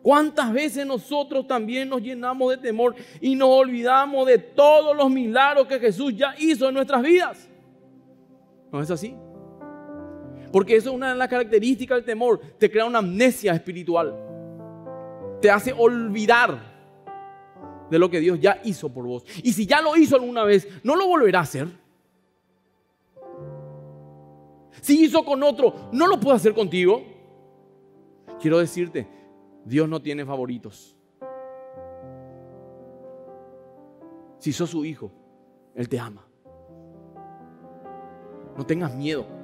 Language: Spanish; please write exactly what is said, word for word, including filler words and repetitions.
¿Cuántas veces nosotros también nos llenamos de temor y nos olvidamos de todos los milagros que Jesús ya hizo en nuestras vidas? ¿No es así? Porque eso es una de las características del temor. Te crea una amnesia espiritual. Te hace olvidar de lo que Dios ya hizo por vos. Y si ya lo hizo alguna vez, ¿no lo volverá a hacer? Si hizo con otro, ¿no lo puede hacer contigo? Quiero decirte, Dios no tiene favoritos. Si sos su hijo, Él te ama. No tengas miedo.